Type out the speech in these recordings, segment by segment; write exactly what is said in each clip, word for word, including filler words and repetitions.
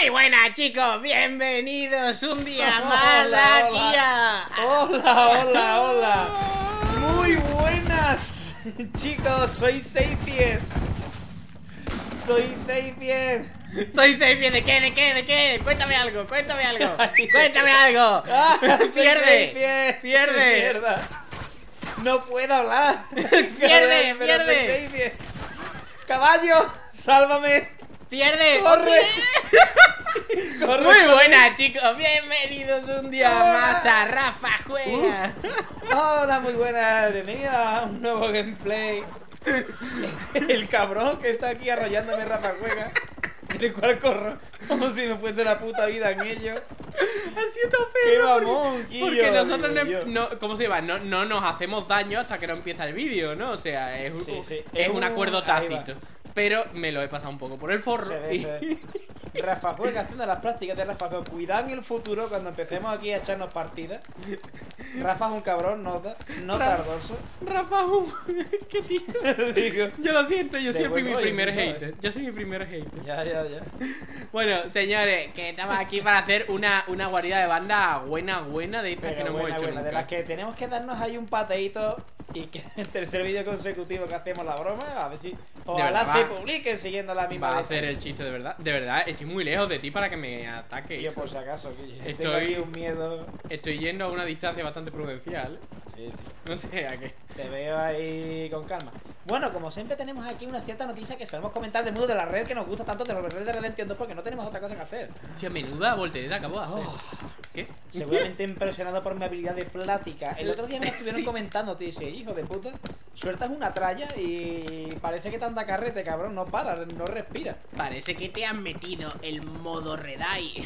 Muy buenas, chicos, bienvenidos un día más hola, aquí hola. a... Hola, hola, hola. Muy buenas, chicos, soy Seified. Soy Seified. Soy Seified, ¿de qué, de qué, de qué? Cuéntame algo, cuéntame algo, Ay, cuéntame algo. Ah, soy Pierde, Seified. pierde. Mierda. No puedo hablar. Pierde, Joder, pero pierde. soy Seified. Caballo, sálvame. ¡Pierde! Corre. Corre, Muy corre. buenas, chicos, bienvenidos un día Hola. más a Rafa Juega. Hola, muy buenas, bienvenidos a un nuevo gameplay. El cabrón que está aquí arrollándome Rafa Juega, el cual corro como si me fuese la puta vida en ello. Ha sido todo ¡Qué pedo, mamón, porque, Quillo! porque nosotros no, Digo yo. no- ¿cómo se llama? No, no nos hacemos daño hasta que no empieza el vídeo, ¿no? O sea, es, Sí, un- sí. es Es un un- acuerdo ahí va. tácito. Pero me lo he pasado un poco por el forro. Se ve, y- se ve. Rafa Juega haciendo las prácticas de Rafa Juega. Cuidado en el futuro cuando empecemos aquí a echarnos partidas. Rafa es un cabrón, nota, no Ra- tardoso. Rafa, uh, qué tío. Digo, Yo lo siento, yo De soy buen mi rollo, primer tú sabes. hater. Yo soy mi primer hater. ya, ya, ya. Bueno, señores, que estamos aquí para hacer una, una guarida de banda buena, buena de estas que Pero no buena, hemos hecho buena, de nunca. las que tenemos que darnos ahí un pateíto. Y que en el tercer vídeo consecutivo que hacemos la broma, a ver si ojalá verdad, se va. publiquen siguiendo la misma Va a leche. hacer el chiste de verdad. De verdad, estoy muy lejos de ti para que me ataque Yo eso. por si acaso, que Estoy- tengo aquí un miedo. Estoy yendo a una distancia bastante prudencial. Sí, sí. No sé a qué. Te veo ahí con calma. Bueno, como siempre tenemos aquí una cierta noticia que solemos comentar del mundo de la red que nos gusta tanto de Red Dead Redemption dos porque no tenemos otra cosa que hacer. Hostia, menuda voltereta acabo de hacer. Oh. ¿Qué? Seguramente impresionado por mi habilidad de plática. El otro día me estuvieron Sí. comentando, te dice, hijo de puta, sueltas una tralla y parece que te anda carrete, cabrón, no para, no respira. Parece que te han metido el modo Redeye.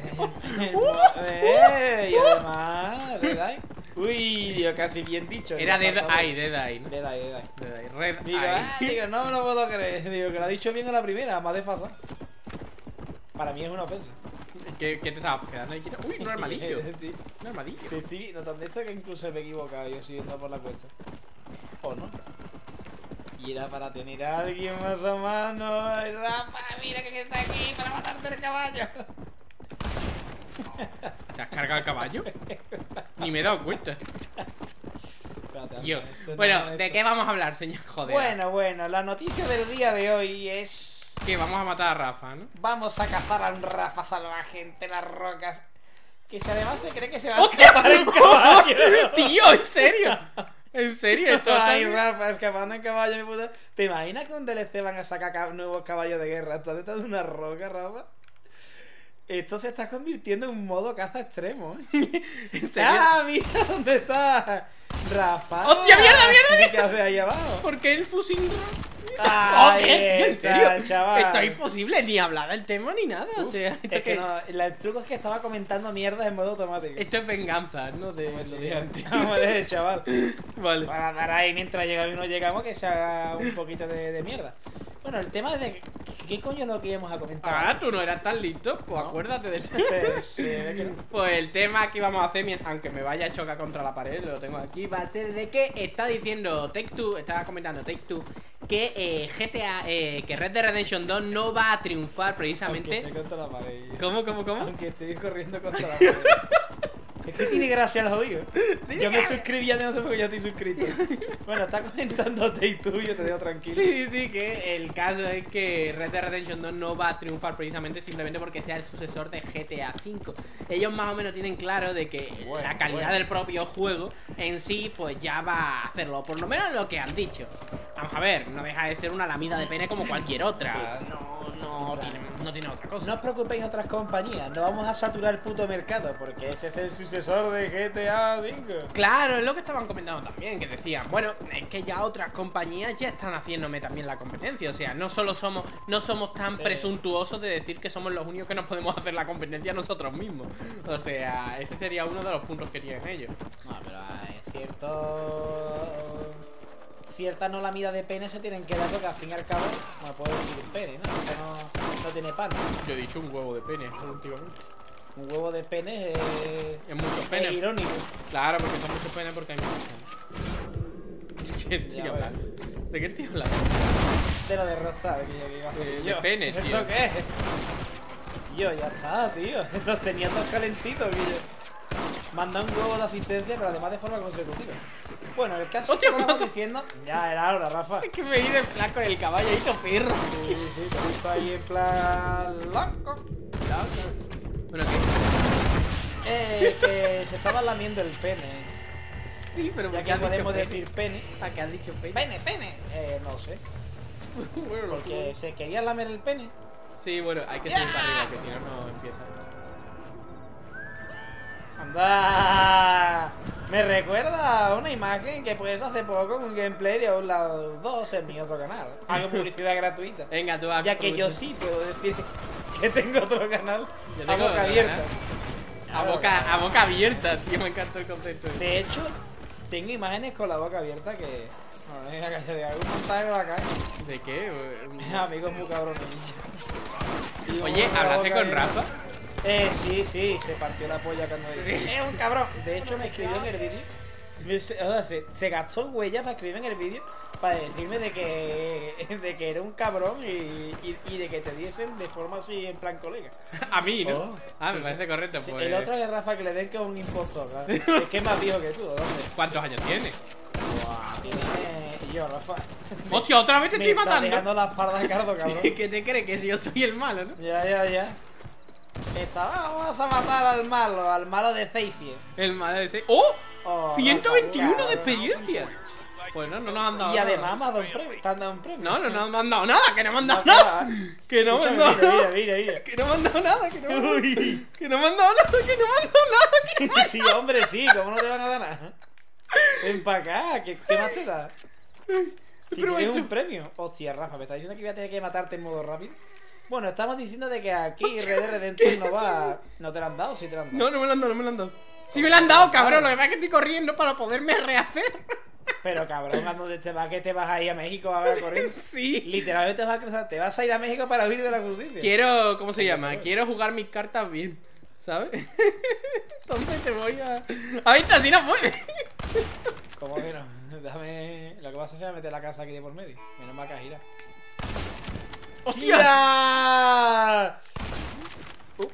Eh, y además, Dead Eye. Uy, Dios, casi bien dicho. Era Me ha Dead faltado- Eye, Dead Eye, ¿no? Dead Eye, Dead Eye. Dead Eye, Red Digo, Eye. ah, digo, no me lo puedo creer. Digo, que lo ha dicho bien a la primera, más desfasado. Para mí es una ofensa. ¿Qué, ¿Qué te estabas quedando ahí quieto? Uy, un armadillo. Sí. Un armadillo. Te estoy viendo tan de esto que incluso me he equivocado yo subiendo por la cuesta. ¿O no? Y era para tener a alguien más a mano. Ay, Rafa, mira que está aquí para matarte el caballo. ¿Te has cargado el caballo? Ni me he dado cuenta. Espérate, Yo. esto no Bueno, es ¿de esto. qué vamos a hablar, señor? Joder. Bueno, bueno, la noticia del día de hoy es... Que vamos a matar a Rafa, ¿no? Vamos a cazar a un Rafa salvaje entre las rocas. Que si además se cree que se va a ¡Hostia! escapar en caballo. ¡Tío, en serio! ¿En serio? Esto Ay, está... Rafa, escapando en caballo, mi puta. ¿Te imaginas que un D L C van a sacar ca- nuevos caballos de guerra? ¿Estás detrás de una roca, Rafa? Esto se está convirtiendo en un modo caza extremo, ¿eh? ¿En serio? ¡Ah, mira dónde está! Rafa. ¡Hostia, mierda, mierda, ¿Qué hace ahí abajo? ¿Por qué el fusil? Ahí Joder, tío, en está, serio. chaval. Esto es imposible ni hablar del tema ni nada. O sea, esto Es que que- no, el truco es que estaba comentando mierdas en modo automático. Esto es venganza, ¿no? De Pues lo sí, de antes. vamos a ver, chaval. Vale. Para dar ahí mientras llega y no llegamos que se haga un poquito de, de mierda. Bueno, el tema es de ¿qué coño es lo que íbamos a comentar? Ah, tú no eras tan listo, pues No. acuérdate de eso. Pues, se ve que no. Pues el tema que vamos a hacer, mien- aunque me vaya a chocar contra la pared, lo tengo aquí, va a ser de que está diciendo Take Two, estaba comentando Take Two, que eh, G T A, eh, que Red Dead Redemption dos no va a triunfar Aunque precisamente. esté contra la pared. ¿Cómo, cómo, cómo? Aunque estoy corriendo contra la pared. Es que tiene gracia el jodido. Yo me suscribí ya no sé por qué ya estoy suscrito. Bueno, está comentando Take Two, yo te dejo tranquilo. Sí, sí, que el caso es que Red Dead Redemption dos no va a triunfar precisamente simplemente porque sea el sucesor de G T A cinco. Ellos más o menos tienen claro de que Bueno, la calidad bueno. del propio juego en sí pues ya va a hacerlo, por lo menos lo que han dicho. Vamos a ver, no deja de ser una lamida de pene como cualquier otra. Sí, sí, sí. No, no, tiene, no tiene otra cosa. No os preocupéis otras compañías, no vamos a saturar el puto mercado porque este es el sucesor de G T A cinco. Claro, es lo que estaban comentando también, que decían, bueno, es que ya otras compañías ya están haciéndome también la competencia, o sea, no solo somos, no somos tan Sí. presuntuosos de decir que somos los únicos que nos podemos hacer la competencia nosotros mismos. O sea, ese sería uno de los puntos que tienen ellos. No, pero hay cierto... Cierta no lamida de pene se tienen que dar porque al fin y al cabo no puedo decir pene, ¿no? Esto no, no tiene pan. Yo he dicho un huevo de pene últimamente. Un huevo de pene es, Es muchos es penes. irónico. Claro, porque son muchos penes porque hay muchos penes. ¿Qué estoy Ya hablando? ¿De qué estoy hablando? De lo de Rockstar, que yo que iba a De- ser de yo. penes, ¿Eso tío. qué es? Tío, ya está, tío. Los tenía todos calentitos, Guillo. Manda un huevo de asistencia, pero además de forma consecutiva. Bueno, el caso Hostia, que estamos ¿cuánto? diciendo. Ya era hora, Rafa. Es que me he ido en plan con el caballo ahí, todo perro. Sí, sí, te he visto ahí en plan. Loco. Bueno, ¿qué? Eh, que se estaba lamiendo el pene. Sí, pero Ya ¿por qué que has dicho podemos pene? decir pene. ¿Para qué has dicho pene? Pene, pene. Eh, no sé. Bueno, lo Porque se quería lamer el pene. Sí, bueno, hay que subir para arriba, que si no, no empieza. ¡Anda! Me recuerda a una imagen que pues hace poco un gameplay de un lado dos en mi otro canal. Hago publicidad gratuita. Venga, tú haz Ya que yo publicidad. sí puedo decir que tengo otro canal Yo a tengo boca otro abierta. canal. A boca, a boca abierta, tío, me encanta el concepto. De hecho, tengo imágenes con la boca abierta que. Bueno, venga, que se de algún montaje va a caer. ¿De qué? Amigos muy cabrones. Y Oye, con la ¿hablaste boca con abierta. Rafa? Eh, sí, sí, se partió la polla cuando dice. Sí. Es un cabrón. De hecho, me escribió en el vídeo. Me se- O sea, se, se gastó huella para escribirme en el vídeo para decirme de que, de que era un cabrón y, y, y de que te diesen de forma así en plan colega. A mí, ¿no? Oh, ah, sí, me sí. parece correcto. Sí, Pues... el otro es Rafa que le den que es un impostor, ¿verdad? Es que es más viejo que tú, ¿dónde? ¿Cuántos años tiene? Buah, tiene. Y yo, Rafa. Hostia, otra vez te Me estoy está matando. dejando la espalda de cardo, cabrón. ¿Qué te crees? Que si yo soy el malo, ¿no? Ya, ya, ya. Está, vamos a matar al malo, al malo de Zeifie. El malo de ese. ¡Oh! Oh, ciento veintiuno Rafa, de experiencia. Pues no, no nos han dado Y nada. además me ha dado un premio. ¿Te han dado un premio? No, no nos han dado nada, que no me han dado No, nada. que Que no me han Escúchame, dado mira, nada. mira, mira, Que no me han dado nada, que no me han dado Uy. Que no me han dado nada, que no me han dado nada. Que... mira. Sí, hombre, sí, ¿cómo no te van a dar nada? Ven para acá, ¿qué, qué más te da? Si Pero tienes esto- un premio. Hostia, Rafa, ¿me estás diciendo que voy a tener que matarte en modo rápido? Bueno, estamos diciendo de que aquí Red Dead Redemption no va. ¿No te lo han dado? Sí te lo han dado. No, no me lo han dado, no me lo han dado. Sí me lo han dado, cabrón. Lo que pasa es que estoy corriendo para poderme rehacer. Pero cabrón, ¿a dónde te vas? ¿Que te vas a ir a México ahora corriendo? Sí. Literalmente te vas a cruzar, te vas a ir a México para huir de la justicia. Quiero, ¿cómo se llama? Quiero jugar mis cartas bien, ¿sabes? Entonces te voy a... A ver, así no puede. ¿Cómo que no? Déjame. Lo que vas a hacer es meter la casa aquí de por medio. Menos mal que has girado. ¡Hostia! ¡Tía! Uh.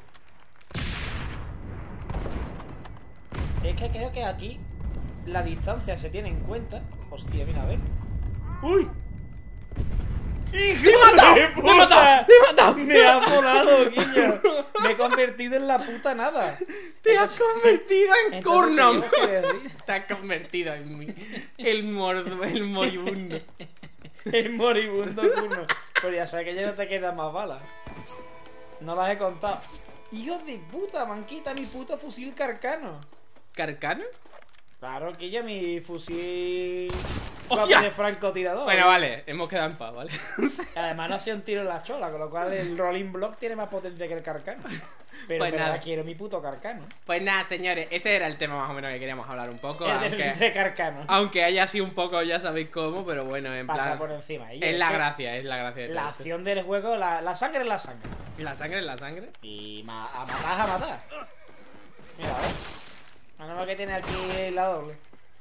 Es que creo que aquí la distancia se tiene en cuenta. Hostia, mira, a ver. ¡Uy! ¡Hijo ¡Te he matado! de ¡Te he matado! puta! ¡Te he matado! Me ha volado, guiño. Me he convertido en la puta nada. ¡Te has convertido en Entonces, Curnam! ¿qué tengo que decir? Te has convertido en mí. El, mor el moribundo. El moribundo turno. Pero ya sabes que ya no te quedan más balas. No las he contado. Hijos de puta, manquita, mi puto fusil carcano. ¿Carcano? Claro que ya mi fusil. ¡Hostia! De francotirador. Bueno, vale, hemos quedado en paz, ¿vale? Además no ha sido un tiro en la chola, con lo cual el rolling block tiene más potencia que el carcano. Pero Pues en verdad nada. quiero mi puto carcano. Pues nada, señores, ese era el tema más o menos que queríamos hablar un poco. El del Aunque, de carcano. aunque haya sido un poco, ya sabéis cómo, pero bueno, en Pasa plan... por encima. Y Es es la que gracia, es la gracia de todo La esto. acción del juego, la, la sangre es la sangre. La sangre es la sangre. Y ma a matar es a matar. Mira, a ver. Menos mal que tiene aquí la doble.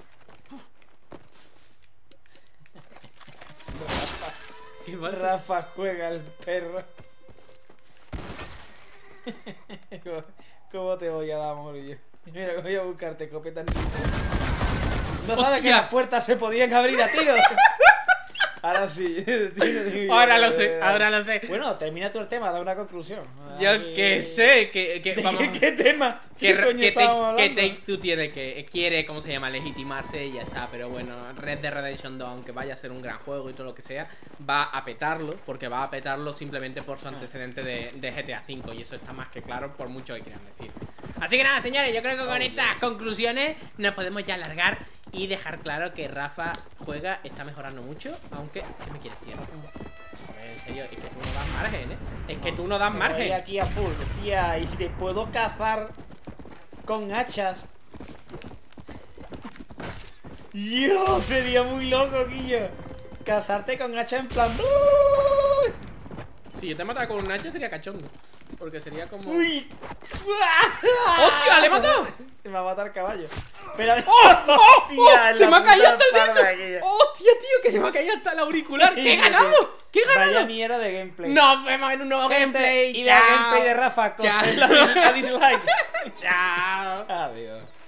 Rafa, ¿Qué pasa? Rafa juega el perro. ¿Cómo, cómo te voy a dar, morillo? Mira, voy a buscarte escopeta. No sabes que ¡Hostia! las puertas se podían abrir a tiros. Ahora sí. Tiro, tiro. Ahora lo sé, ahora lo sé. Bueno, termina tú el tema, da una conclusión. Yo Aquí- que sé, que, que ¿De vamos... qué, qué tema? Que, ¿Qué coño que, estábamos Take, que hablando? Take Two tiene que quiere, ¿cómo se llama? Legitimarse y ya está. Pero bueno, Red Dead Redemption dos, aunque vaya a ser un gran juego y todo lo que sea, va a petarlo, porque va a petarlo simplemente por su antecedente de, de G T A cinco. Y eso está más que claro, por mucho que quieran decir. Así que nada, señores, yo creo que con Oh, estas yes. conclusiones nos podemos ya alargar y dejar claro que Rafa juega, está mejorando mucho, aunque... ¿Qué me quieres, tío? Joder, en serio, es que tú no das margen, ¿eh? Es que tú no das Me voy margen. aquí a full, tía, y si te puedo cazar con hachas. Yo sería muy loco, Guillo. Cazarte con hachas en plan. Si yo te matara con un hacha sería cachondo. Porque sería como... Uy. ¡Hostia! ¡Le he matado! Me va a matar caballo. Pero... ¡Oh! ¡Oh! Hostia, ¡Oh! en ¡Se la me ha caído puta hasta el espalda bicho! aquella. ¡Hostia, tío! Que se me ha caído hasta el auricular. ¡Qué he ganado! ¡Qué he Vaya ganado! mierda de gameplay. Nos vemos en un nuevo Gente, gameplay. y ¡Chao! la gameplay de Rafa, Chao. coser la, la dislike. ¡Chao! Adiós.